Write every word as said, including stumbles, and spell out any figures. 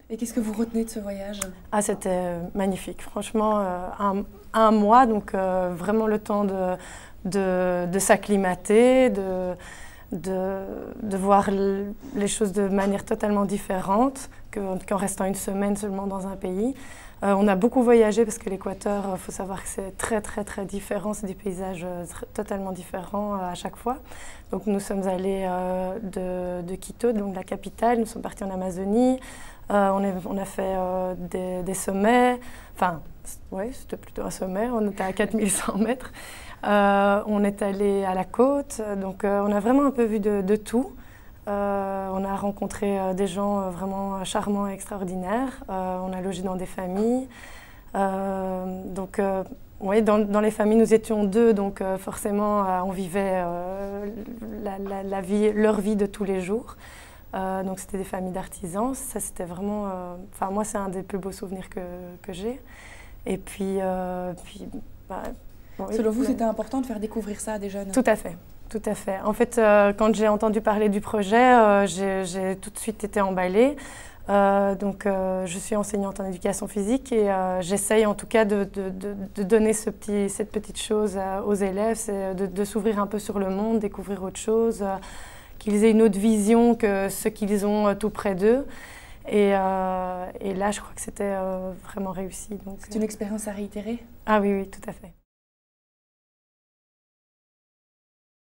Et qu'est-ce que vous retenez de ce voyage? Ah, c'était magnifique, franchement, euh, un, un mois, donc euh, vraiment le temps de, de, de s'acclimater, de, de, de voir les choses de manière totalement différente qu'en restant une semaine seulement dans un pays. Euh, on a beaucoup voyagé parce que l'Équateur, il faut savoir que c'est très très très différent, c'est des paysages totalement différents euh, à chaque fois. Donc nous sommes allés euh, de, de Quito, donc la capitale, nous sommes partis en Amazonie, euh, on, est, on a fait euh, des, des sommets, enfin ouais, c'était plutôt un sommet, on était à quatre mille cent mètres. Euh, on est allé à la côte, donc euh, on a vraiment un peu vu de, de tout. Euh, on a rencontré euh, des gens euh, vraiment charmants et extraordinaires. Euh, on a logé dans des familles. Euh, donc, euh, oui, dans, dans les familles, nous étions deux, donc euh, forcément, euh, on vivait euh, la, la, la vie, leur vie de tous les jours. Euh, donc, c'était des familles d'artisans. Ça, c'était vraiment... Enfin, euh, moi, c'est un des plus beaux souvenirs que, que j'ai. Et puis... Euh, puis bah, oui, Selon vous, c'était important de faire découvrir ça à des jeunes? Tout à fait. Tout à fait. En fait, euh, quand j'ai entendu parler du projet, euh, j'ai tout de suite été emballée. Euh, donc, euh, je suis enseignante en éducation physique et euh, j'essaye en tout cas de, de, de, de donner ce petit, cette petite chose euh, aux élèves, c'est de, de s'ouvrir un peu sur le monde, découvrir autre chose, euh, qu'ils aient une autre vision que ce qu'ils ont euh, tout près d'eux. Et, euh, et là, je crois que c'était euh, vraiment réussi. C'est une expérience à réitérer? Ah oui, oui, tout à fait.